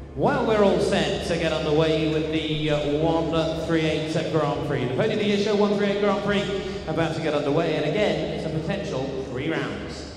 Well, we're all set to get underway with the 138 Grand Prix. The Pony of the Year Show 138 Grand Prix about to get underway, and again, it's a potential 3 rounds.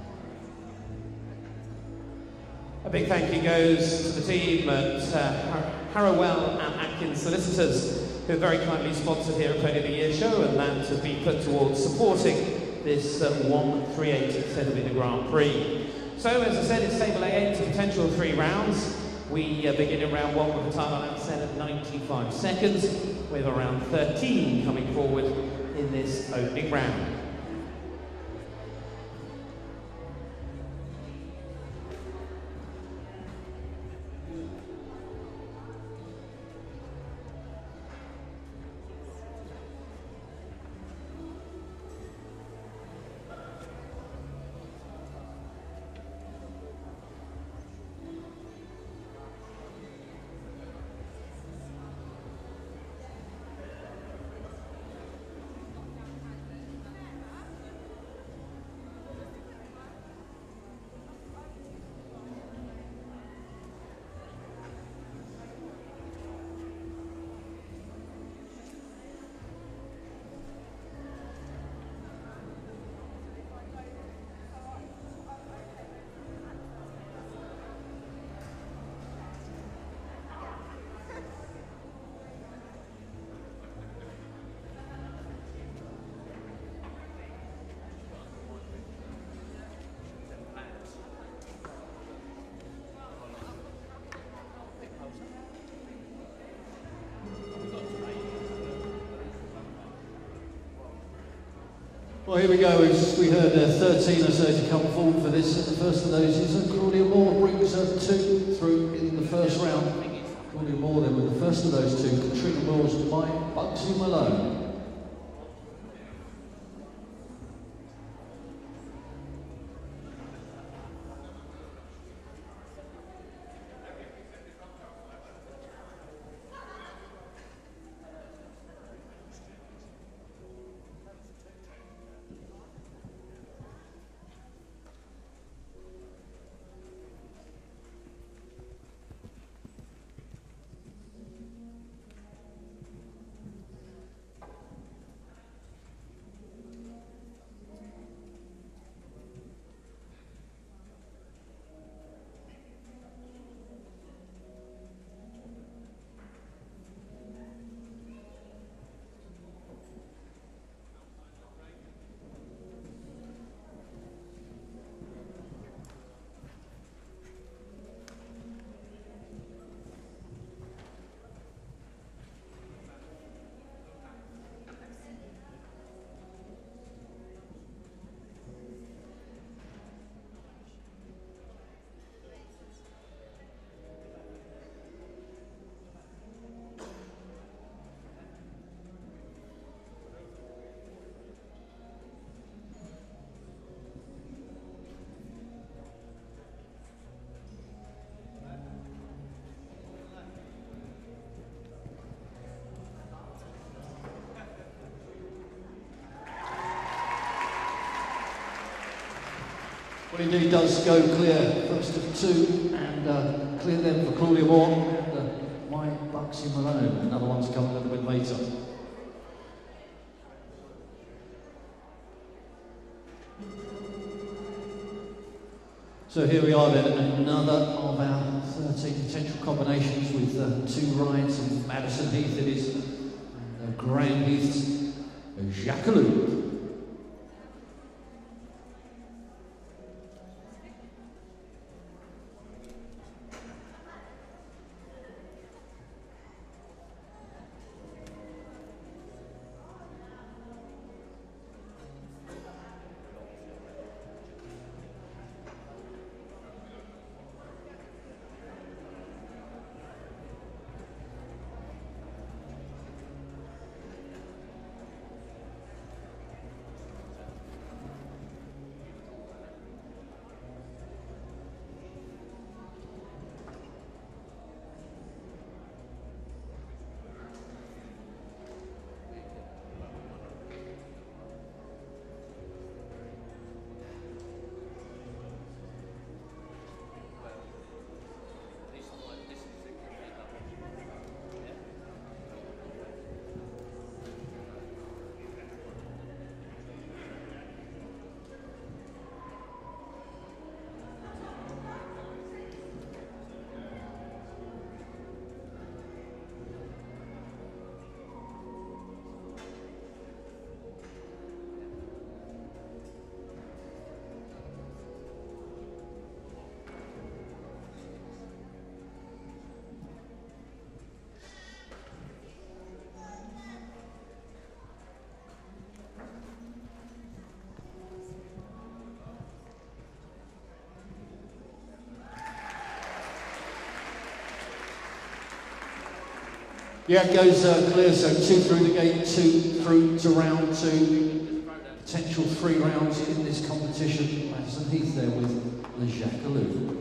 A big thank you goes to the team at Harrowell and Atkins Solicitors, who very kindly sponsored here at Pony of the Year Show, and that has been put towards supporting this 138 said to be the Grand Prix. So, as I said, it's table A8, it's a potential 3 rounds. We begin in round 1 with a time on set at 95 seconds, with around 13 coming forward in this opening round. Well, here we go. We heard 13 or so to come forward for this. And the first of those is Claudia Moore, brings 2 through in the first round. Claudia Moore then with the first of those 2. Katrina Moore's My Bugsy Malone. Well, indeed does go clear, first of 2, and clear them for Claudia Moore and My Bugsy Malone. Another one's coming a little bit later. So here we are then, another of our 13 potential combinations with 2 rides in Madison Heath it is, and Graham Heath's Jackaloo. Yeah, it goes clear, so 2 through the gate, 2 through to round 2. Potential 3 rounds in this competition. Madison Heath there with Le Jacquelot.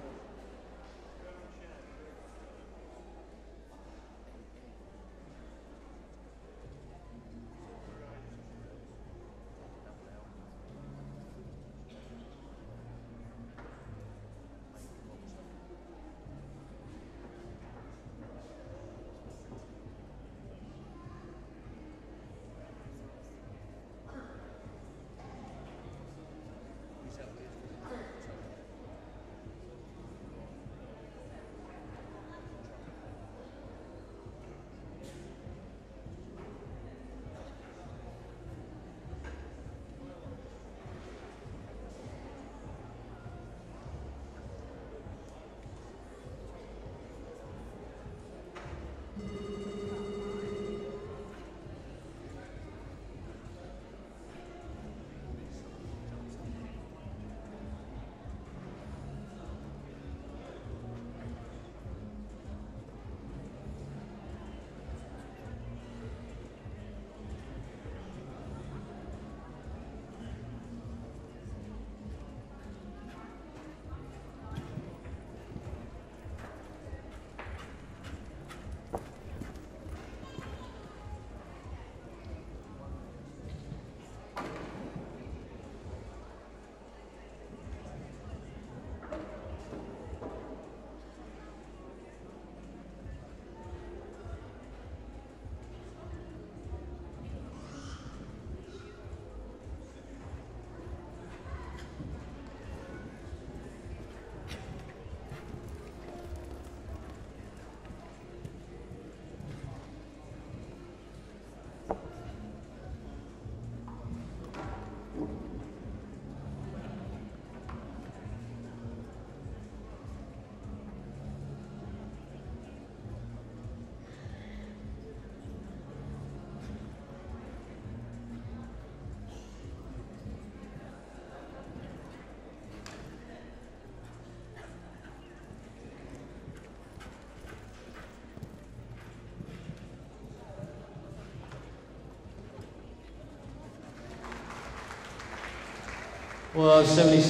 Well,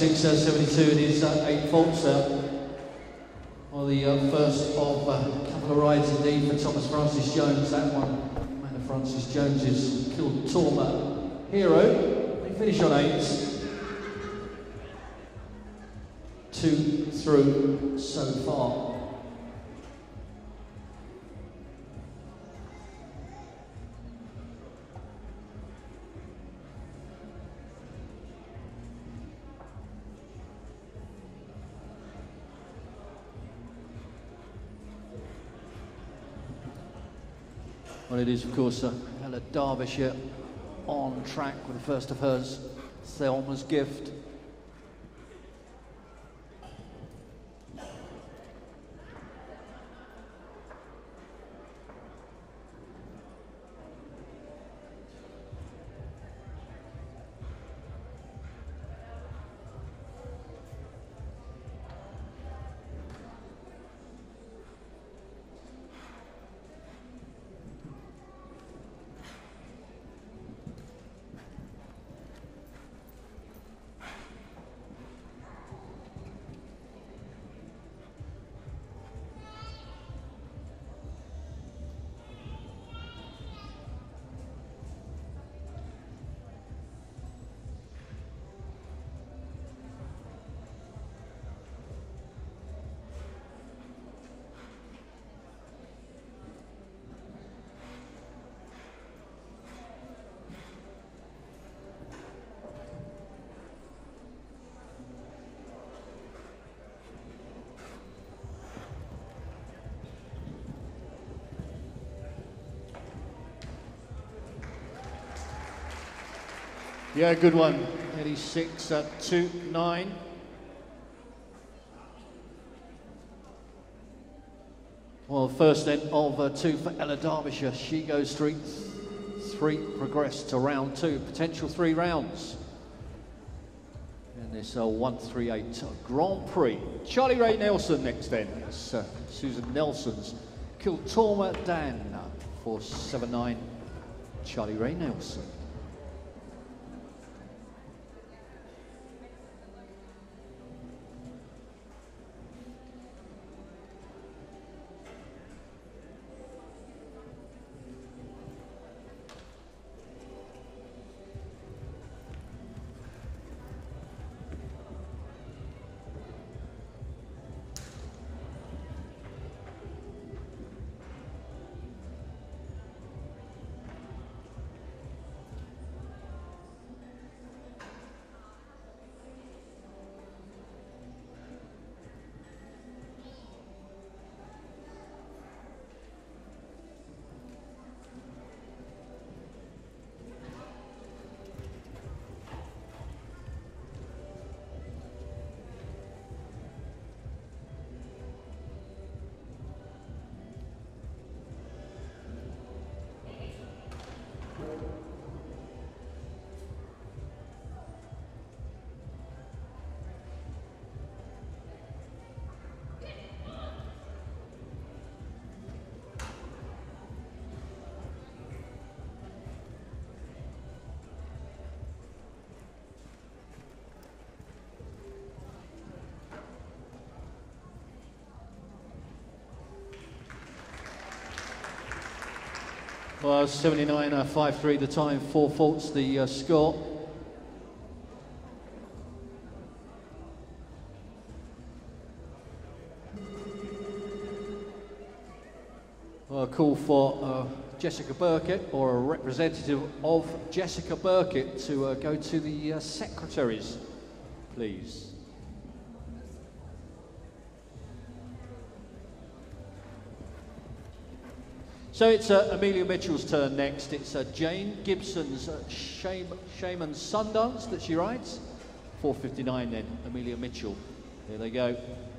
76-72, it is 8 faults there. Well, the first of a couple of rides indeed for Thomas Francis Jones. That one, Amanda Francis Jones's Killed Torma Hero. They finish on 8. 2 through so far. Well, it is, of course, Ella Derbyshire on track with the first of hers, Thelma's Gift. Yeah, good one. 86-29. Well, first then of 2 for Ella Derbyshire. She goes straight 3, progress to round 2. Potential 3 rounds. And this 138 Grand Prix. Charlie Ray Nelson next then. That's Susan Nelson's Kiltorma Dan, 479, Charlie Ray Nelson. Well, 79.53 the time, 4 faults the score. Well, a call for Jessica Burkett, or a representative of Jessica Burkett, to go to the secretaries, please. So it's Amelia Mitchell's turn next. It's Jane Gibson's Shaman Sundance that she rides. 4:59 then, Amelia Mitchell. Here they go.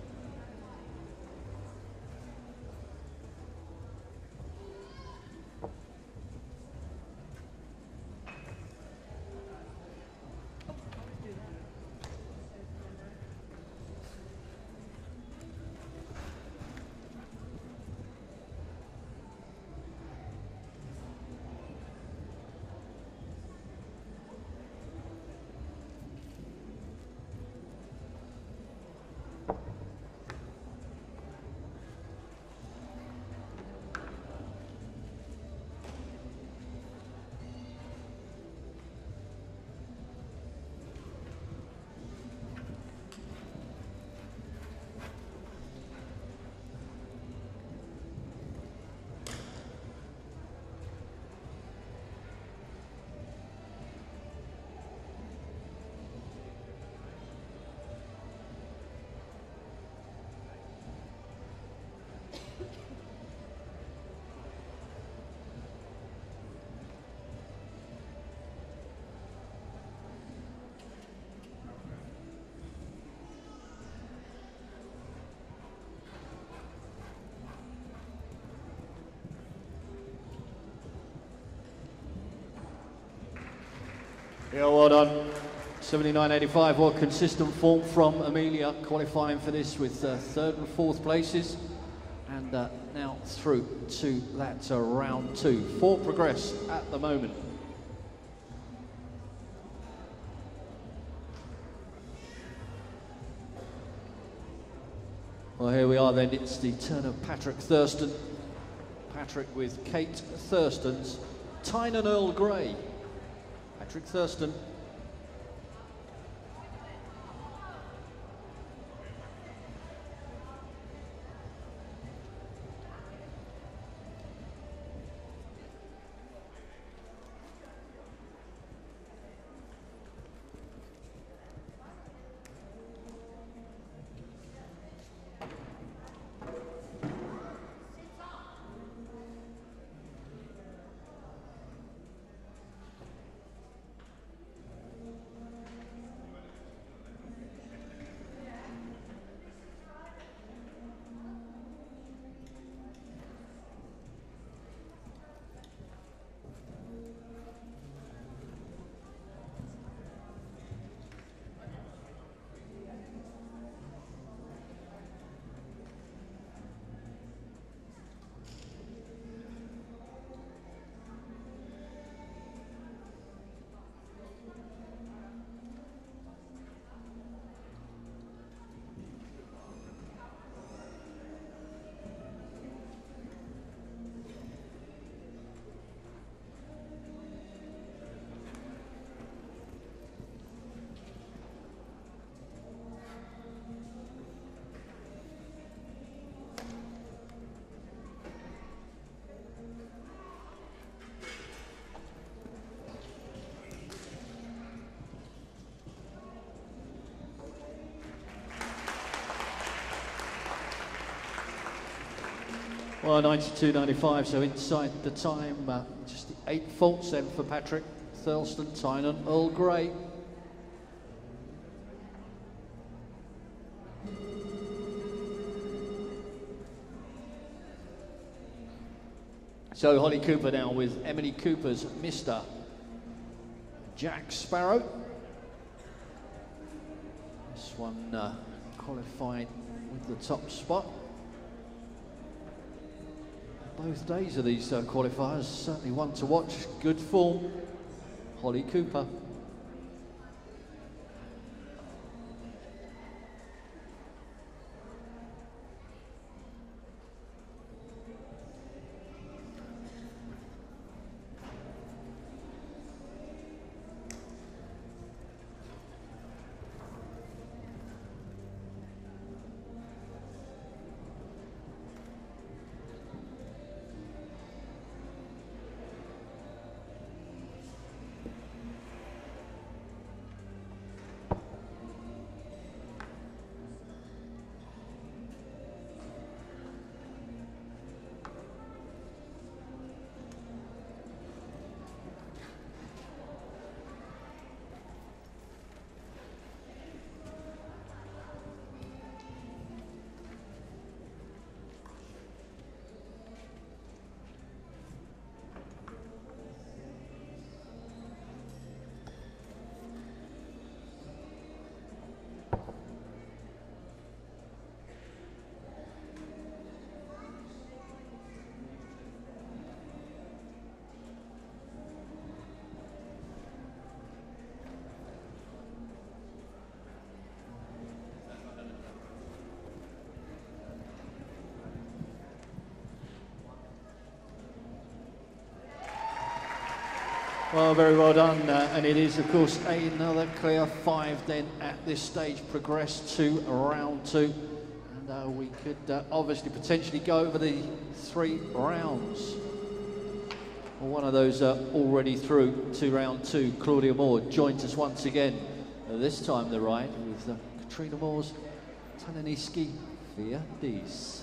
Yeah, well done. 79.85, well, consistent form from Amelia, qualifying for this with 3rd and 4th places. And now through to that round 2. 4 progress at the moment. Well, here we are then. It's the turn of Patrick Thurston. Patrick with Kate Thurston's Tynan Earl Grey. Patrick Thurston. Well, 92.95, so inside the time. Just the 8 faults then for Patrick Thurlston, Tynan, Earl Grey. So Holly Cooper now with Emily Cooper's Mr. Jack Sparrow. This one qualified with the top spot. Both days of these qualifiers, certainly one to watch. Good form, Holly Cooper. Well, very well done, and it is, of course, another clear 5 then at this stage, progressed to round 2. And we could obviously potentially go over the 3 rounds. Well, one of those already through to round 2. Claudia Moore joins us once again, this time the ride with Katrina Moore's Tananiski Via Dis.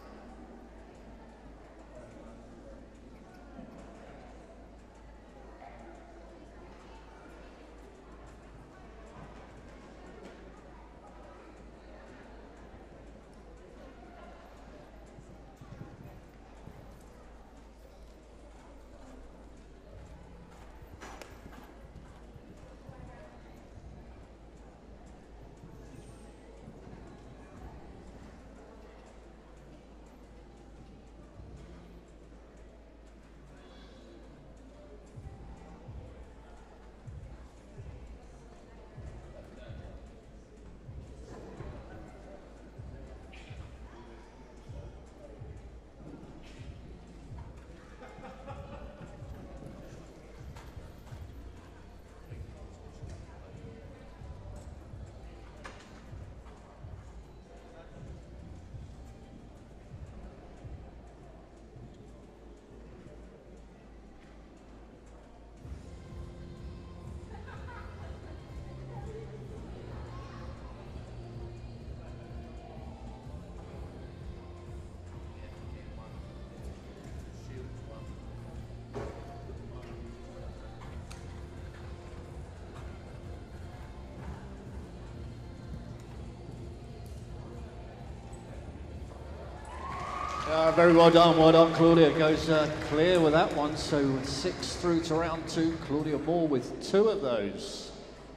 Very well done, Claudia. Goes clear with that one, so 6 through to round 2. Claudia Moore with 2 of those.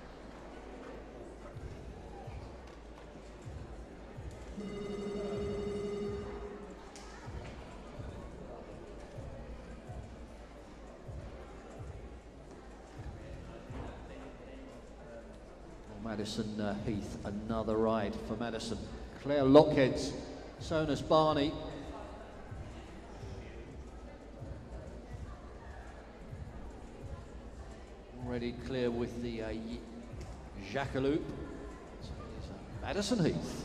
Madison Heath, another ride for Madison. Claire Lockheads, Sonus Barney. Already clear with the Jacqueloup. So Madison Heath.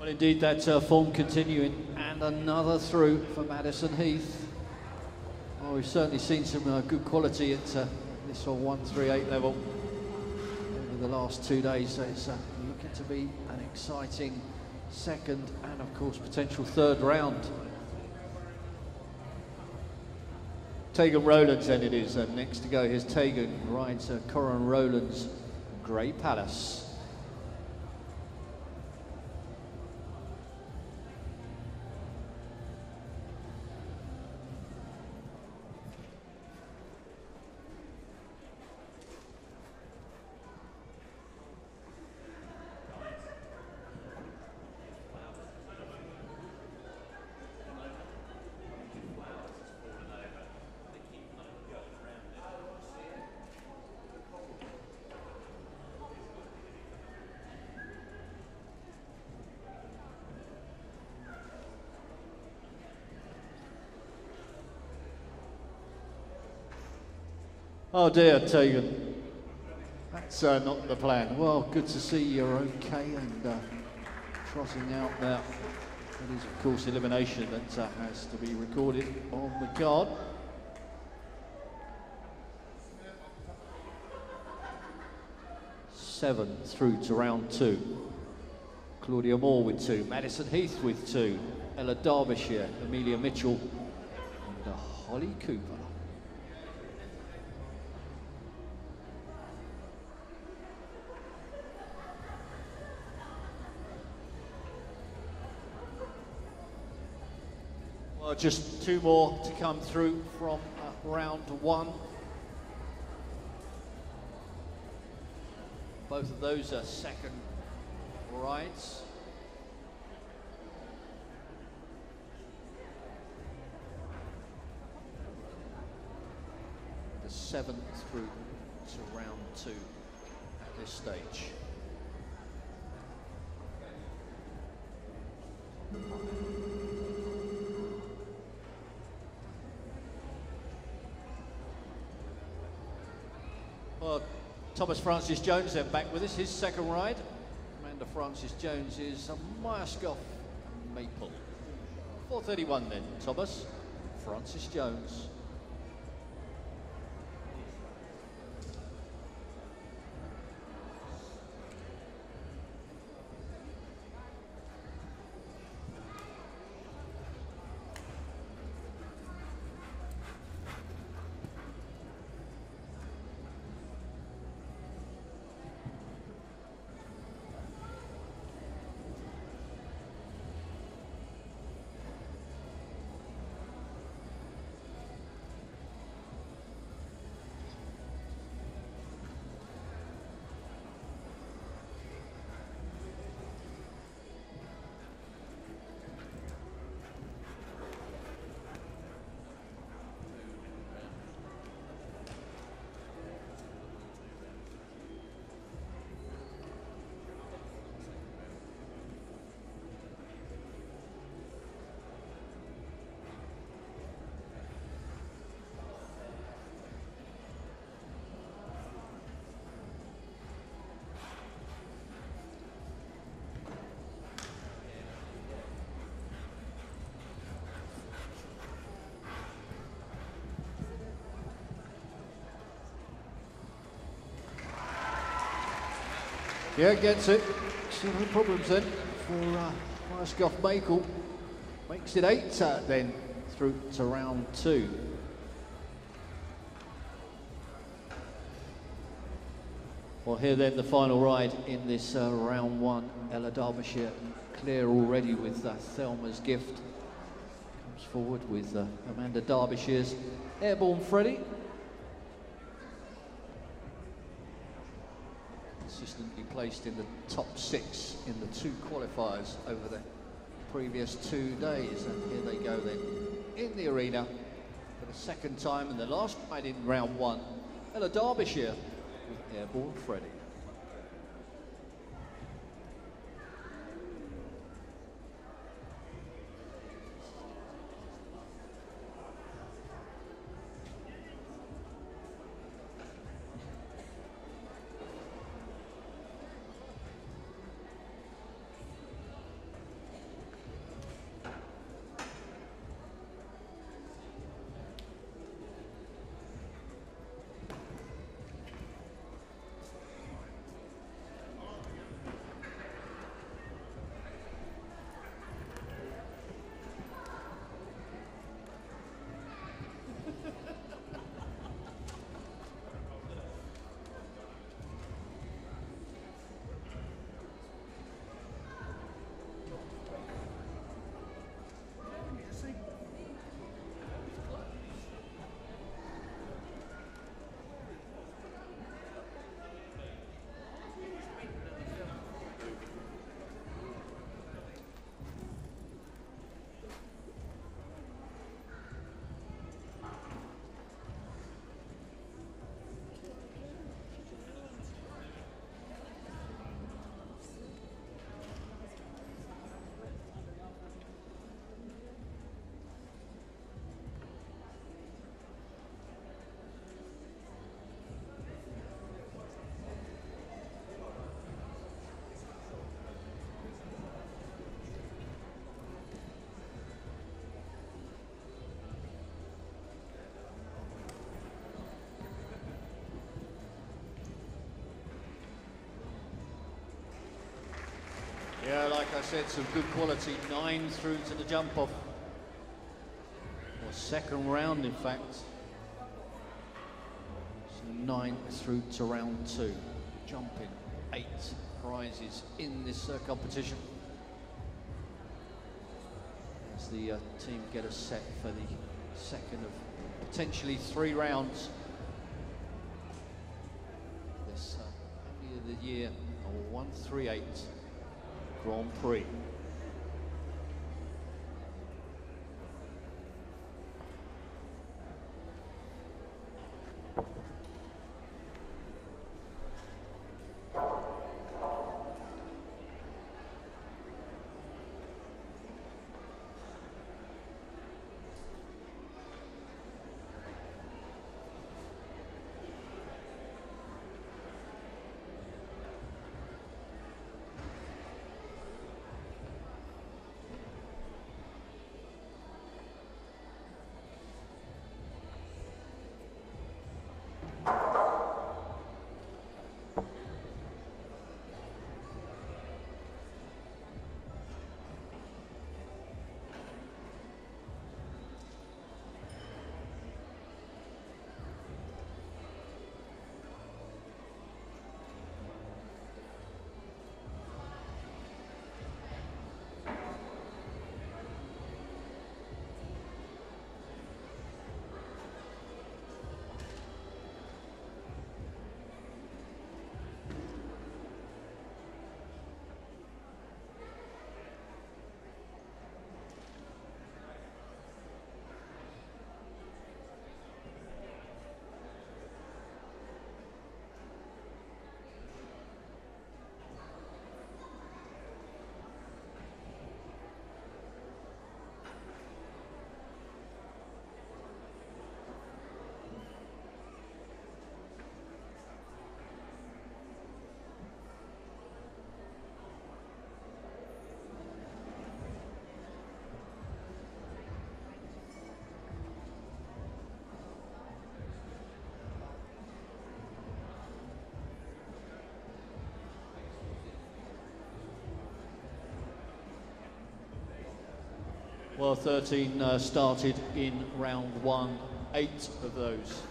Indeed, that form continuing, and another through for Madison Heath. Oh, we've certainly seen some good quality at this 138 level over the last 2 days, so it's looking to be an exciting second and of course potential third round. Tegan Rowlands then it is, next to go. Here's Tegan, rides Corin Rowlands Grey Palace. Oh dear, Tegan. That's not the plan. Well, good to see you're okay and trotting out there. It is, of course, elimination that has to be recorded on the card. Seven through to round two. Claudia Moore with two, Madison Heath with two, Ella Derbyshire, Amelia Mitchell, and Holly Cooper. Well, just two more to come through from round one. Both of those are second rides. The seventh through to round two at this stage. Well, Thomas Francis Jones then back with us, his second ride. Amanda Francis Jones is a Myerscough Maple. 4:31 then, Thomas Francis Jones. Yeah, gets it. So no problems then for Myerscough Maple. Makes it 8 then through to round two. Well, here then the final ride in this round one. Ella Derbyshire clear already with Thelma's Gift. Comes forward with Amanda Derbyshire's Airborne Freddie. Consistently placed in the top 6 in the 2 qualifiers over the previous 2 days, and here they go then in the arena for the second time and the last ride in round one. Ella Derbyshire with Airborne Freddie. I said, some good quality. 9 through to the jump off. Or second round, in fact. So 9 through to round 2. Jumping 8 prizes in this competition. As the team get us set for the second of potentially 3 rounds. This only of the year, 138 Grand Prix. Well, 13 started in round 1, 8 of those.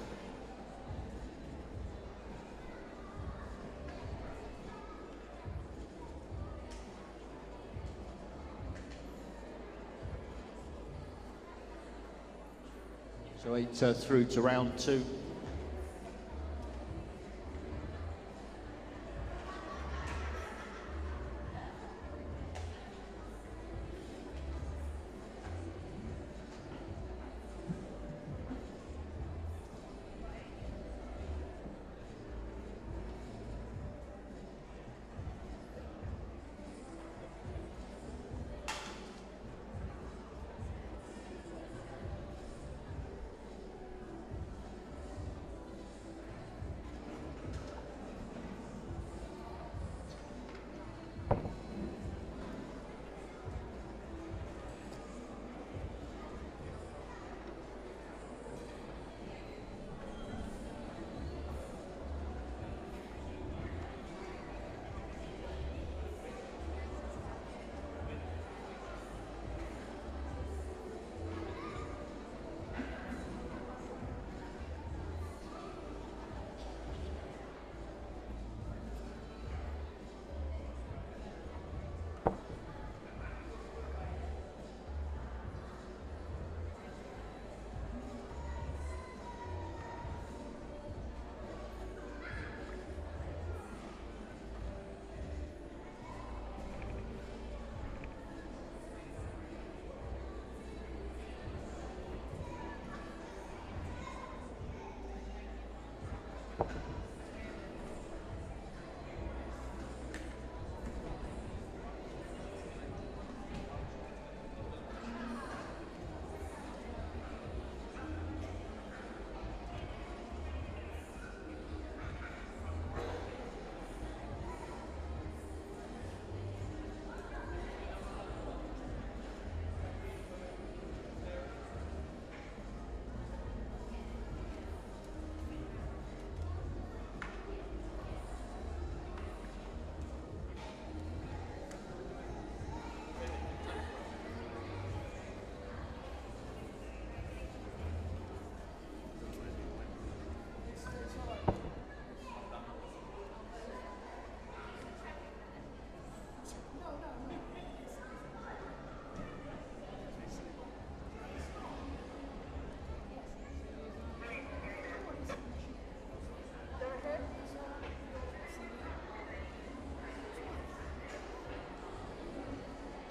So 8 through to round 2.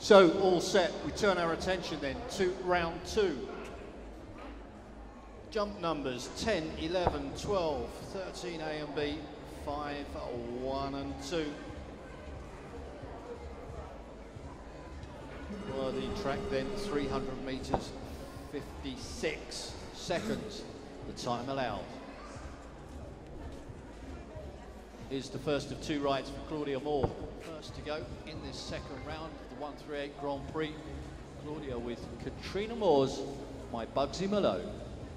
So, all set, we turn our attention then to round 2. Jump numbers 10, 11, 12, 13 A and B, 5, 1 and 2. Well, the track then 300 metres, 56 seconds, the time allowed. Here's the first of 2 rides for Claudia Moore. First to go in this second round of the 138 Grand Prix. Claudia with Katrina Moore's My Bugsy Malone.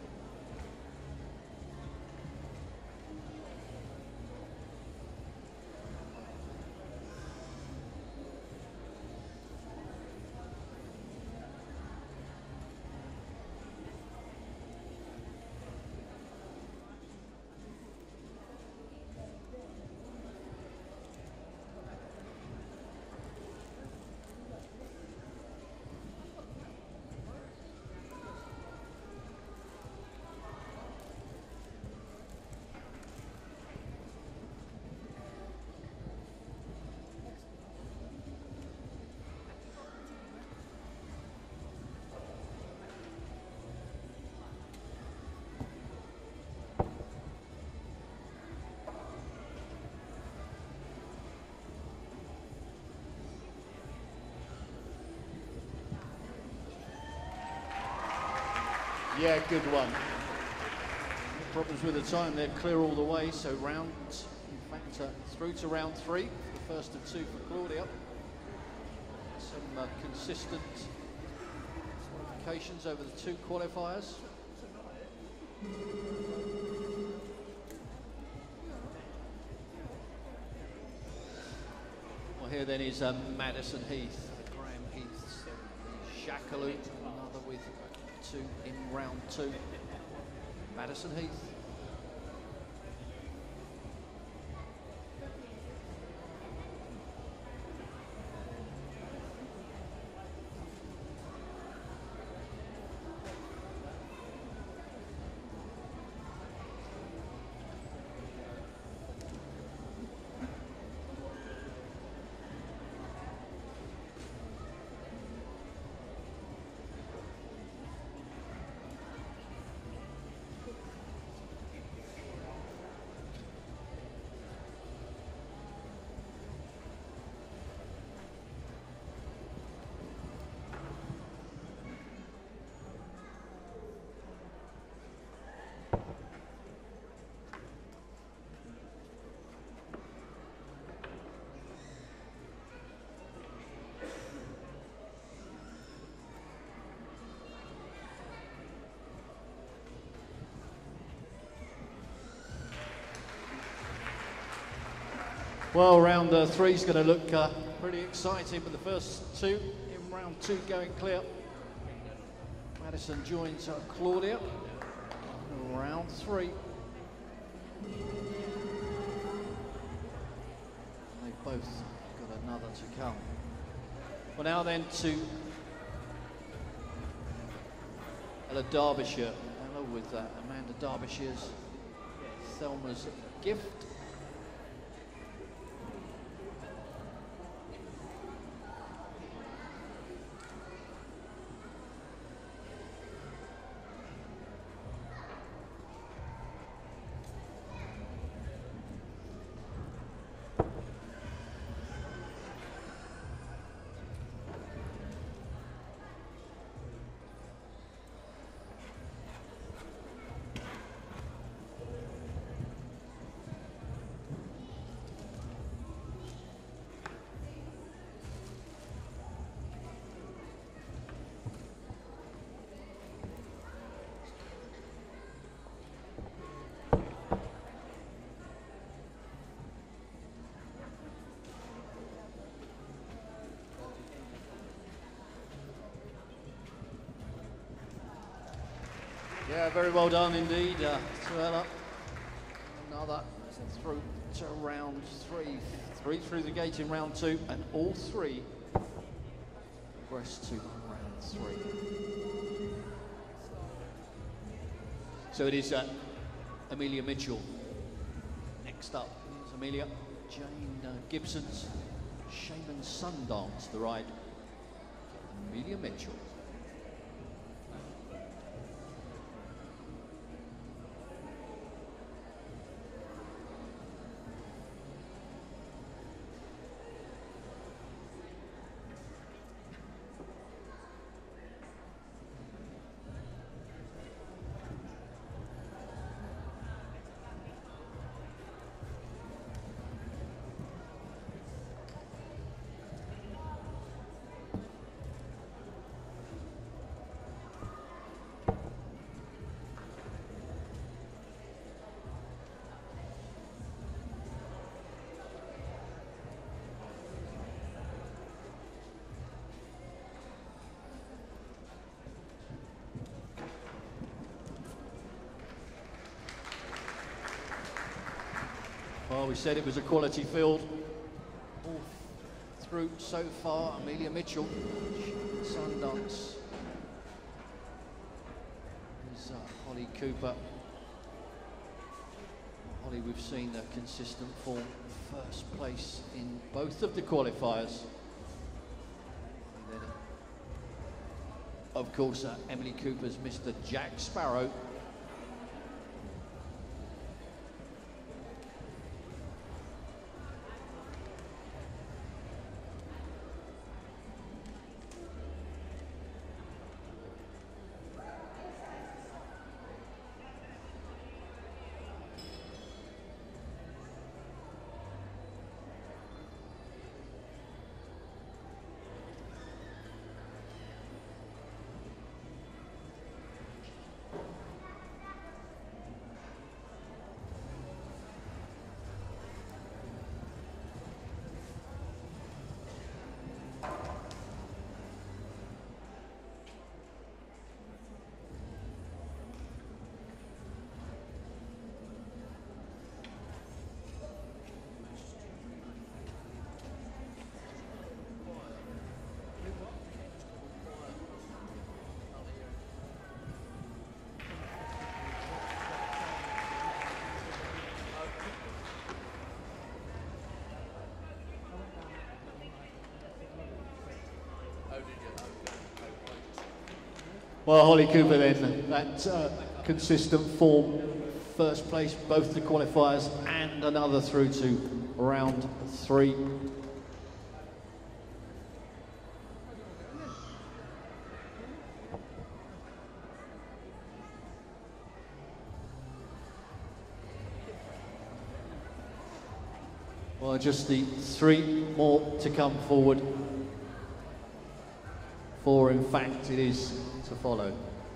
Yeah, good one. No problems with the time, they're clear all the way, so round, in fact, through to round 3, the first of 2 for Claudia. Some consistent qualifications over the 2 qualifiers. Well, here then is Madison Heath, Graham Heath's Jacqueline, another with 2 in round 2. Madison Heath. Well, round 3 is going to look pretty exciting, but the first 2 in round 2 going clear. Madison joins Claudia. Round 3. They've both got another to come. Well, now then to Ella Derbyshire. Ella with Amanda Derbyshire's Thelma's Gift. Yeah, very well done indeed to Ella. Another through to round 3. 3 through the gate in round 2, and all 3 progress to round 3. So it is Amelia Mitchell. Next up is Amelia. Jane Gibson's Shaman Sundance, the ride Amelia Mitchell. Well, we said it was a quality field all through so far. Amelia Mitchell, Sundance. There's Holly Cooper. Holly, we've seen a consistent form, first place in both of the qualifiers. And then, of course, Emily Cooper's Mr. Jack Sparrow. Well, Holly Cooper then, that consistent form, first place, both the qualifiers and another through to round 3. Well, just the 3 more to come forward. 4, in fact, it is to follow.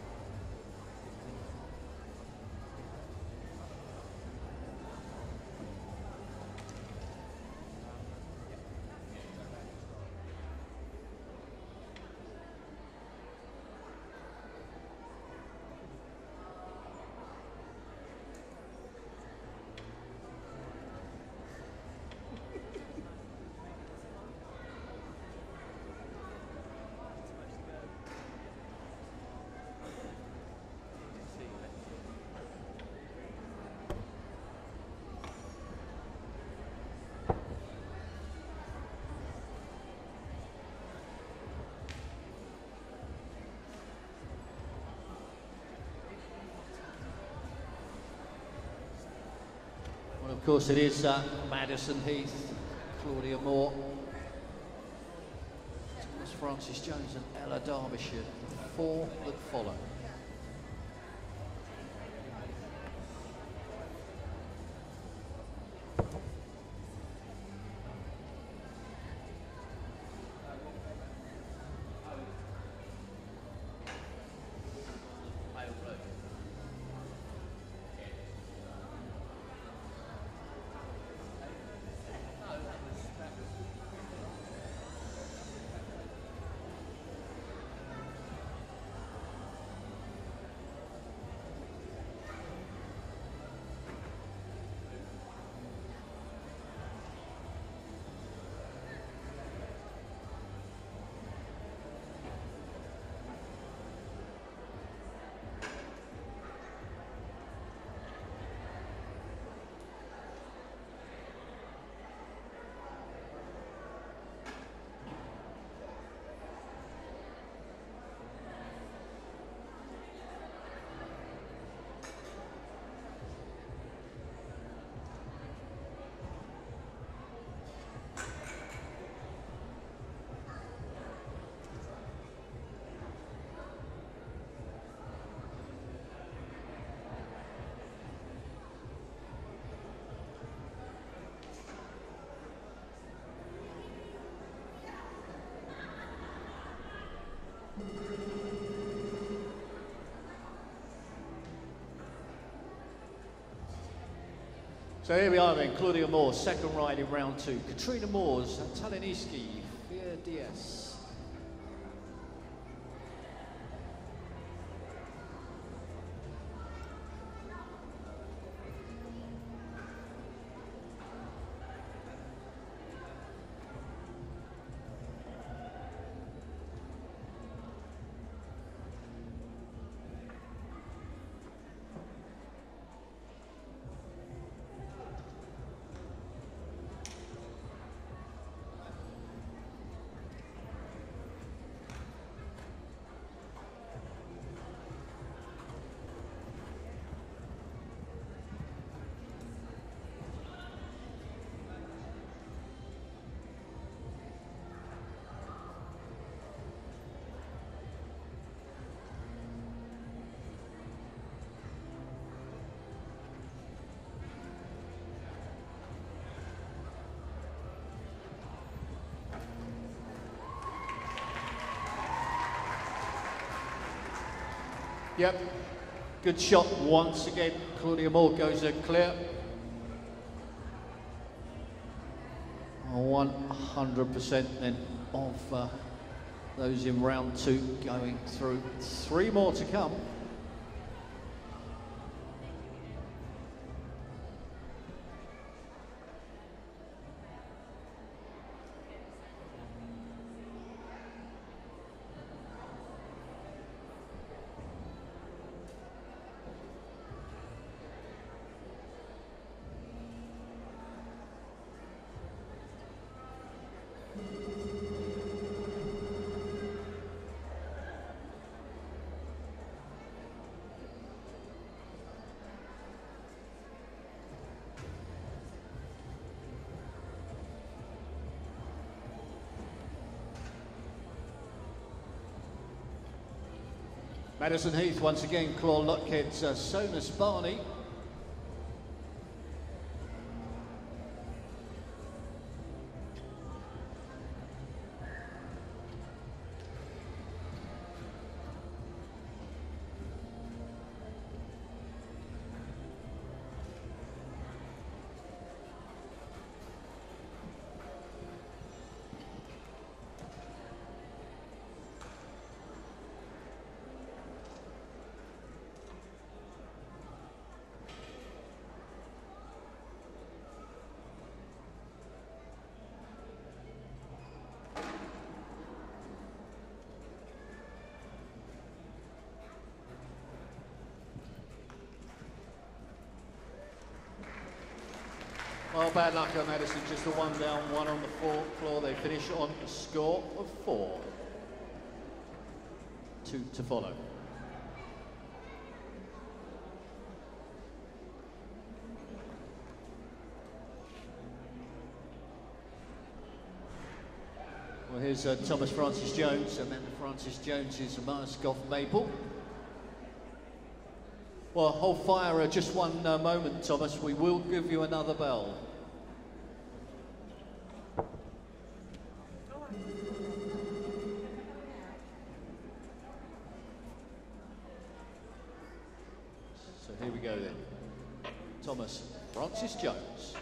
Of course, it is Madison Heath, Claudia Moore, Thomas Francis Jones and Ella Derbyshire, the 4 that follow. So here we are then, Claudia Moore, second ride in round 2. Katrina Moore's Taleniski, Fier Diaz. Yep, good shot once again. Claudia Moore goes clear. 100% then of those in round 2 going through. 3 more to come. Madison Heath once again, Claw Luckhead's Sonus Barney. Well, bad luck on Madison, just a 1 down, 1 on the floor. They finish on a score of 4. 2 to follow. Well, here's Thomas Francis Jones, and then Francis Jones's Maskov Maple. Well, hold fire just one moment, Thomas. We will give you another bell. So here we go then. Thomas Francis Jones.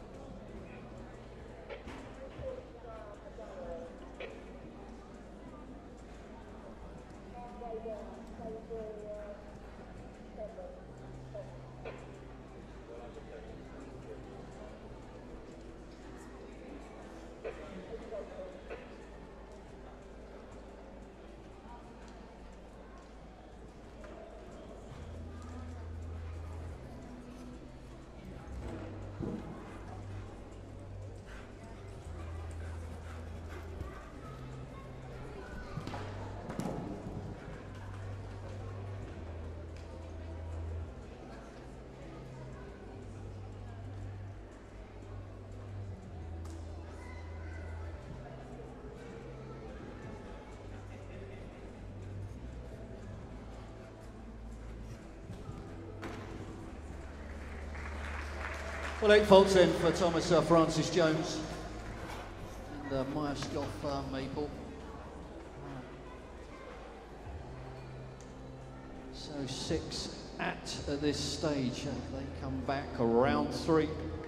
Well, 8 faults then for Thomas Francis Jones and Maskov Maple. So 6 at this stage. They come back around 3.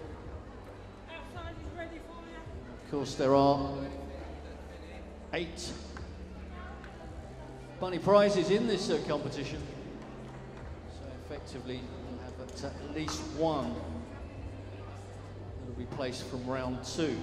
Of course, there are 8 money prizes in this competition. So effectively, we'll have at least one that will be placed from round 2.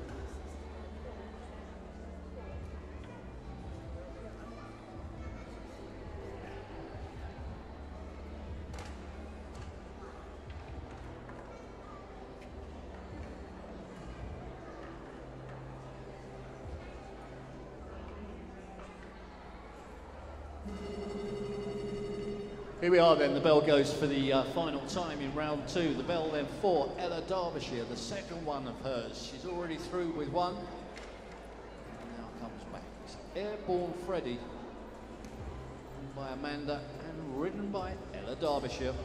Here we are then, the bell goes for the final time in round 2. The bell then for Ella Derbyshire, the second one of hers. She's already through with one. And now comes back. It's Airborne Freddy, owned by Amanda and ridden by Ella Derbyshire.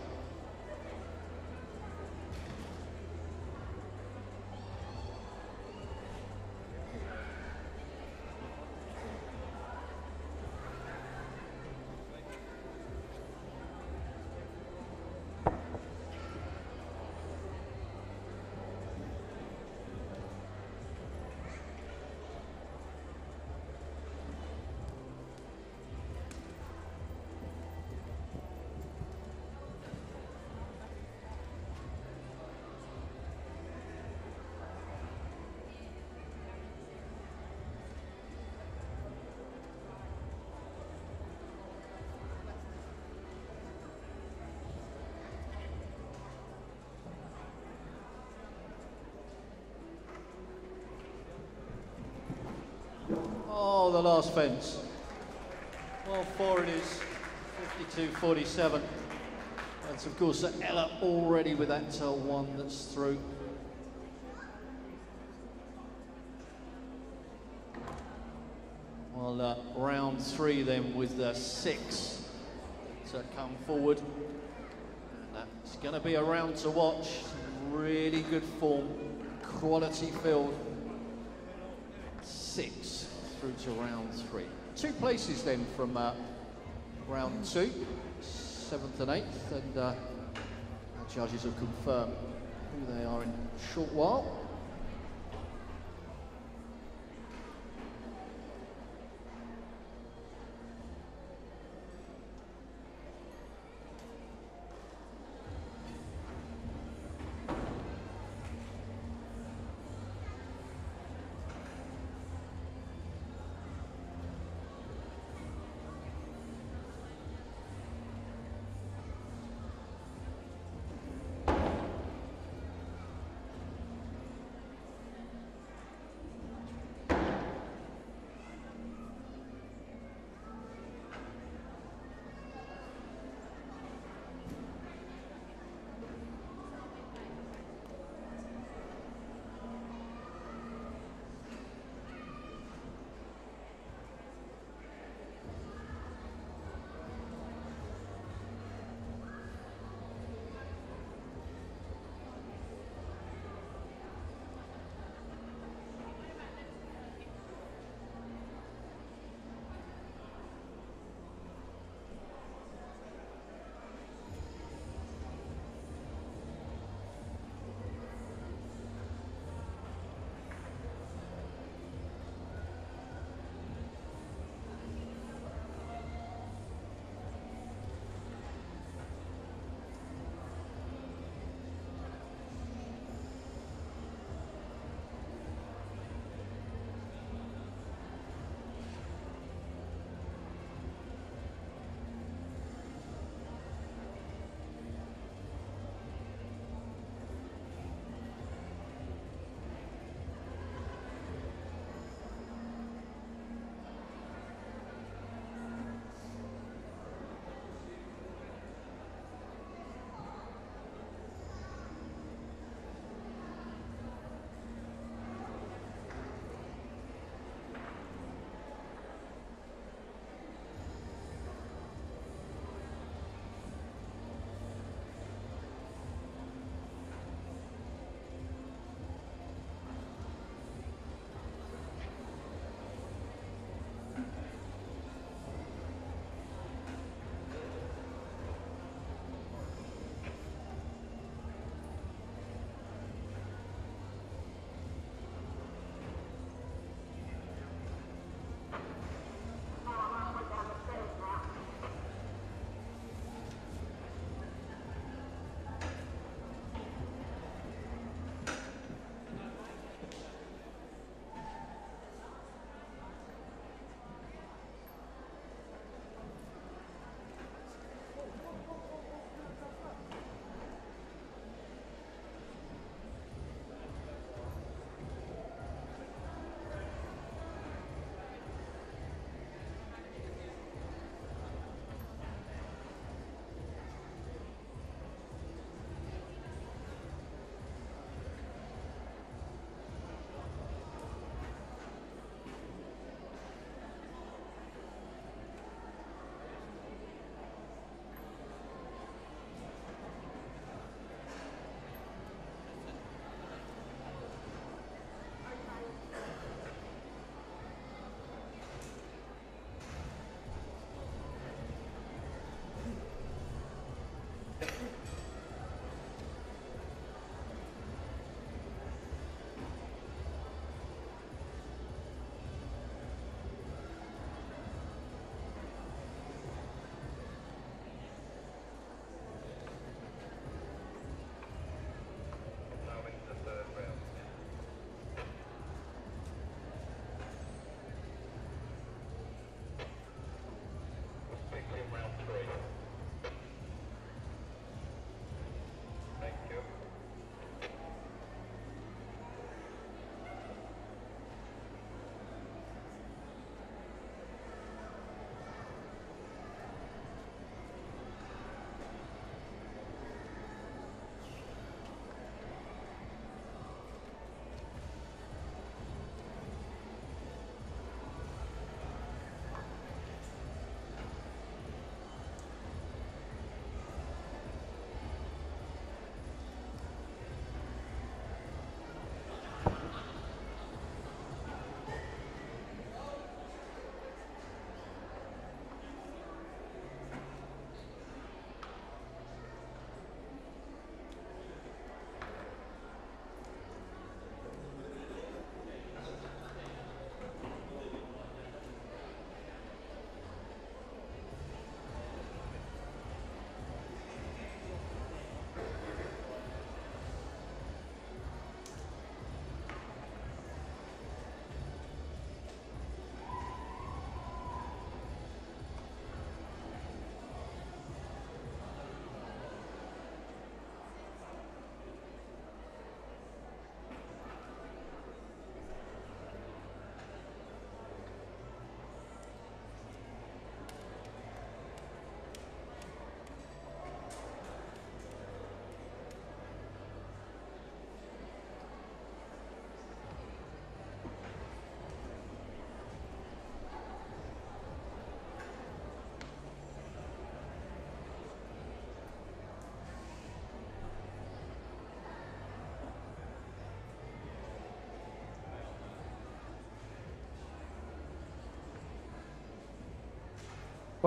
Oh, the last fence. Well, 4 it is, 52-47. And of course, Ella already with that one that's through. Well, round 3 then with 6 to come forward. And that's going to be a round to watch. Really good form, quality field. 6 through to round 3. 2 places then from round 2, 7th and 8th, and our judges will confirm who they are in a short while.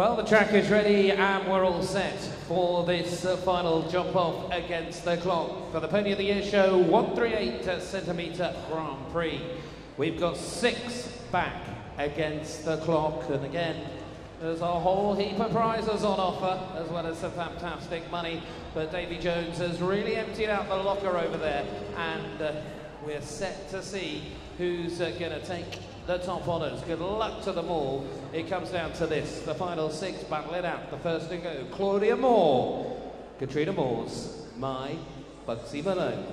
Well, the track is ready and we're all set for this final jump off against the clock for the Pony of the Year show 138 centimetre Grand Prix. We've got 6 back against the clock, and again there's a whole heap of prizes on offer as well as some fantastic money, but Davy Jones has really emptied out the locker over there, and we're set to see who's going to take the top honours. Good luck to them all. It comes down to this, the final 6 battle it out. The first to go, Claudia Moore, Katrina Moore's My Bugsy Malone.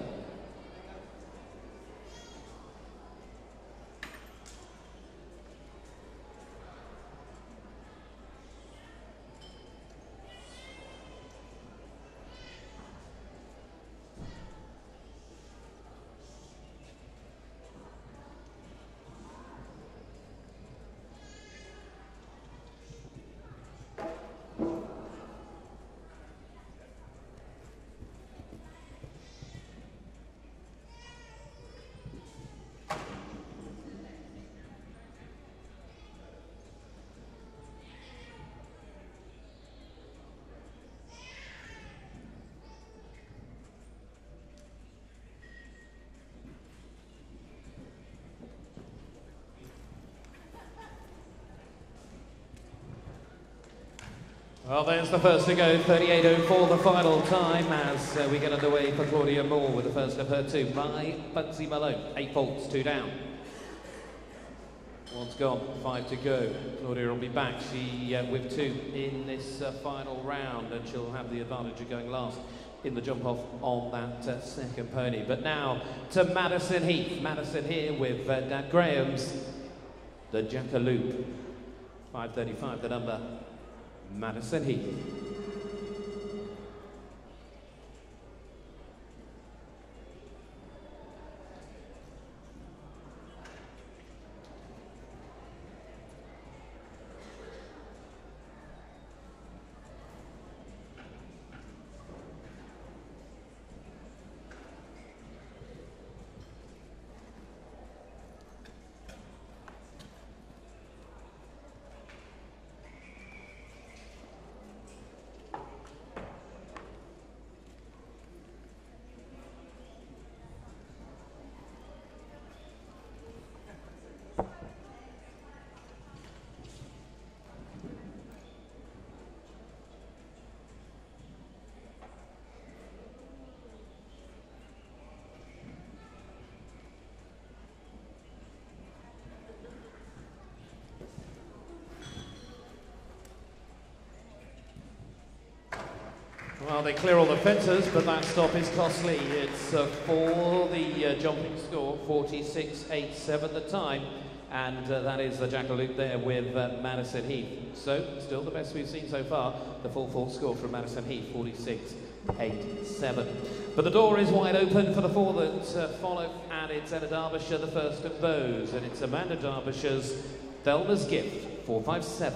Well, there's the first to go, 38.04, the final time, as we get underway for Claudia Moore with the first of her 2. My Bugsy Malone, 8 faults, 2 down. 1's gone, 5 to go. Claudia will be back, she with 2 in this final round, and she'll have the advantage of going last in the jump off on that second pony. But now to Madison Heath. Madison here with Dad Graham's the Jackaloop. 5:35 the number. Madison Heath. Well, they clear all the fences, but that stop is costly. It's for the jumping score, 46.87 the time, and that is the Jackaloop there with Madison Heath. So, still the best we've seen so far, the full fault score from Madison Heath, 46.87. But the door is wide open for the 4 that follow, and it's Ella Derbyshire, the first of those, and it's Amanda Derbyshire's Thelma's Gift, 4.57.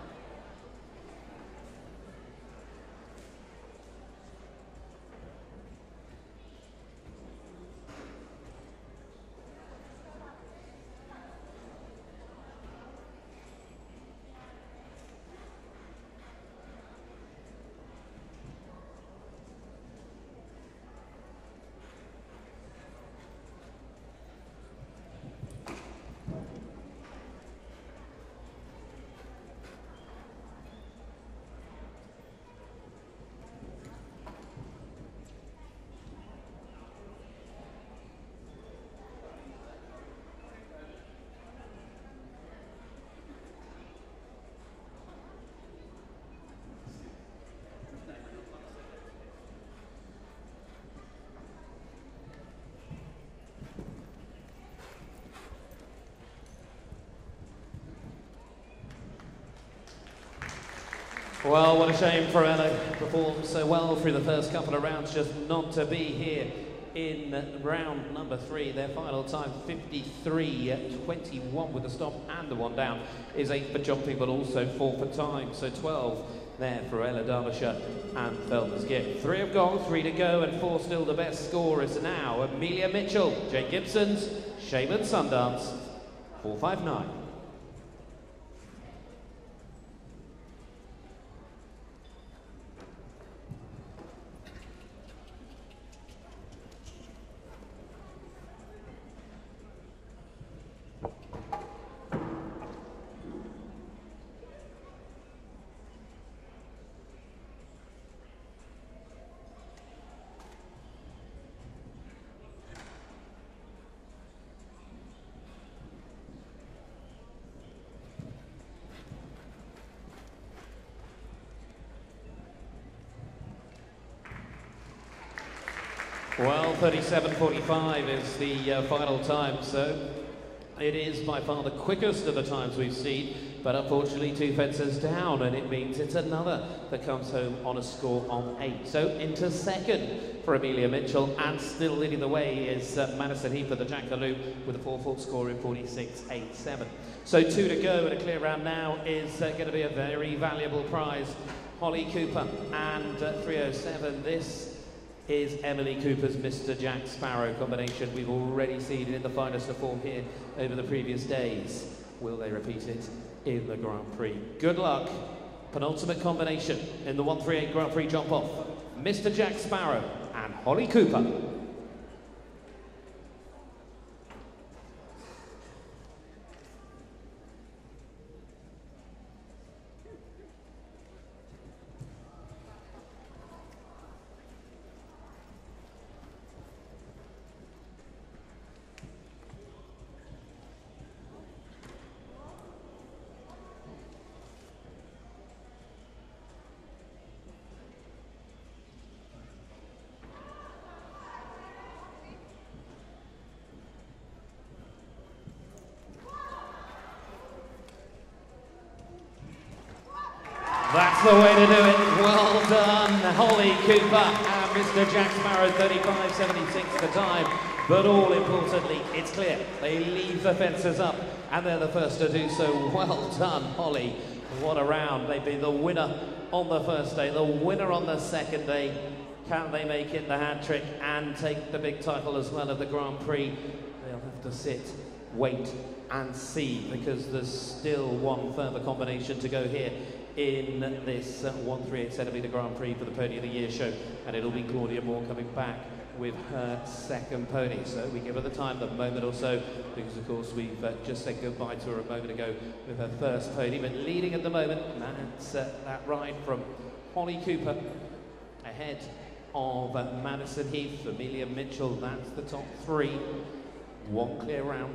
Well, what a shame for Ella, performed so well through the first couple of rounds, just not to be here in round number 3. Their final time, 53.21 with the stop and the 1 down, is 8 for jumping, but also 4 for time. So 12 there for Ella Derbyshire and Thelma's Gift. 3 have gone, 3 to go, and 4 still the best score is now Amelia Mitchell, Jake Gibson's Shaman Sundance, 4.59. Well, 37.45 is the final time, so it is by far the quickest of the times we've seen, but unfortunately 2 fences down, and it means it's another that comes home on a score of 8. So into second for Amelia Mitchell, and still leading the way is Madison Heath of the Jackaloo with a 4-4 score in 46.87. So 2 to go, and a clear round now is going to be a very valuable prize. Holly Cooper and 307. This is Emily Cooper's Mr. Jack Sparrow combination. We've already seen it in the finest of form here over the previous days. Will they repeat it in the Grand Prix? Good luck. Penultimate combination in the 138 Grand Prix jump-off. Mr. Jack Sparrow and Holly Cooper. That's the way to do it. Well done, Holly Cooper and Mr. Jack Sparrow, 35.76 the time. But all importantly, it's clear. They leave the fences up, and they're the first to do so. Well done, Holly. What a round. They've been the winner on the first day, the winner on the second day. Can they make it the hat trick and take the big title as well of the Grand Prix? They'll have to sit, wait and see, because there's still one further combination to go here in this 138 centimetre Grand Prix for the Pony of the Year show, and it'll be Claudia Moore coming back with her second pony. So we give her the time, the moment or so, because of course we've just said goodbye to her a moment ago with her first pony. But leading at the moment, that's that ride from Holly Cooper ahead of Madison Heath, Amelia Mitchell. That's the top 3. One clear round,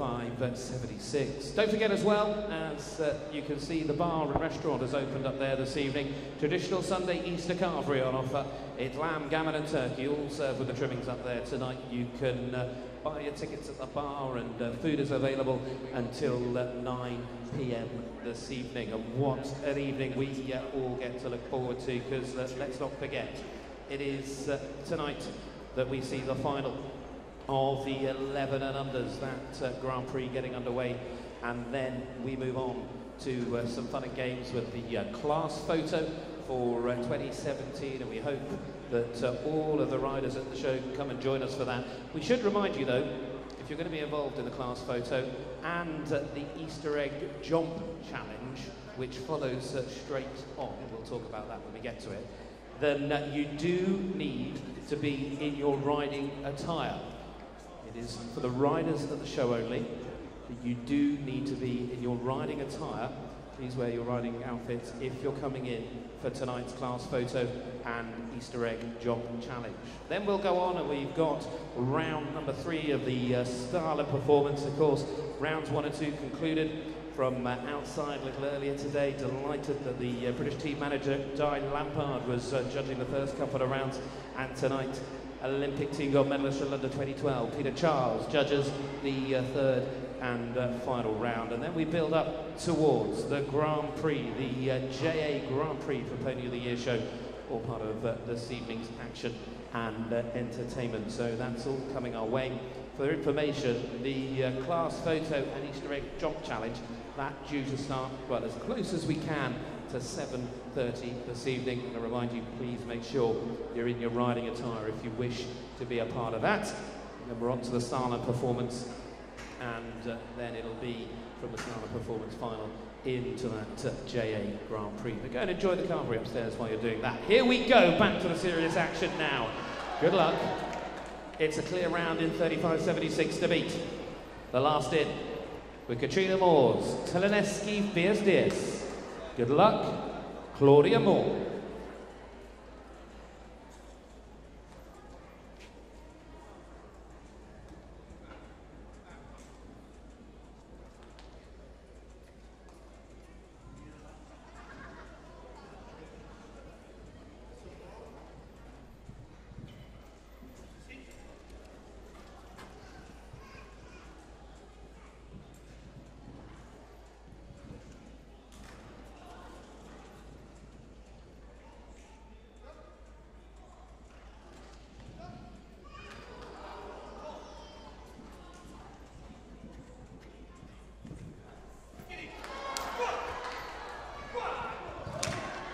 35.76. Don't forget as well, as you can see, the bar and restaurant has opened up there this evening. Traditional Sunday Easter carvery on offer. It's lamb, gammon and turkey, all served with the trimmings up there tonight. You can buy your tickets at the bar, and food is available until 9 p.m. this evening. And what an evening we all get to look forward to, because let's not forget, it is tonight that we see the final of the 11 and unders, that Grand Prix getting underway, and then we move on to some fun and games with the class photo for 2017, and we hope that all of the riders at the show can come and join us for that. We should remind you though, if you're going to be involved in the class photo and the Easter egg jump challenge, which follows straight on, we'll talk about that when we get to it, then you do need to be in your riding attire. It is for the riders at the show only. You do need to be in your riding attire. Please wear your riding outfits if you're coming in for tonight's class photo and Easter egg jump challenge. Then we'll go on, and we've got round number 3 of the style and performance. Of course, rounds 1 and 2 concluded from outside a little earlier today. Delighted that the British team manager, Di Lampard, was judging the first couple of rounds, and tonight Olympic team gold medalist from London 2012, Peter Charles, judges the third and final round. And then we build up towards the Grand Prix, the JA Grand Prix for Pony of the Year show, all part of this evening's action and entertainment. So that's all coming our way. For information, the class photo and Easter egg jump challenge, that due to start, well, as close as we can to 7:30 this evening. And I remind you, please make sure you're in your riding attire if you wish to be a part of that. And then we're on to the style and performance, and then it'll be from the style and performance final into that JA Grand Prix. But go and enjoy the carvery upstairs while you're doing that. Here we go, back to the serious action now. Good luck. It's a clear round in 35.76 to beat. The last in with Katrina Moore's Teleneski Fierce Diaz. Good luck, Claudia Moore.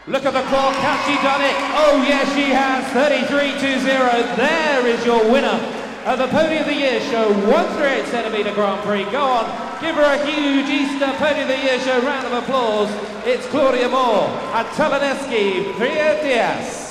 Look at the clock, has she done it? Oh yes she has, 33.20. There is your winner of the Pony of the Year Show 138 centimetre Grand Prix. Go on, give her a huge Easter Pony of the Year Show round of applause. It's Claudia Moore at Teleneski Prix.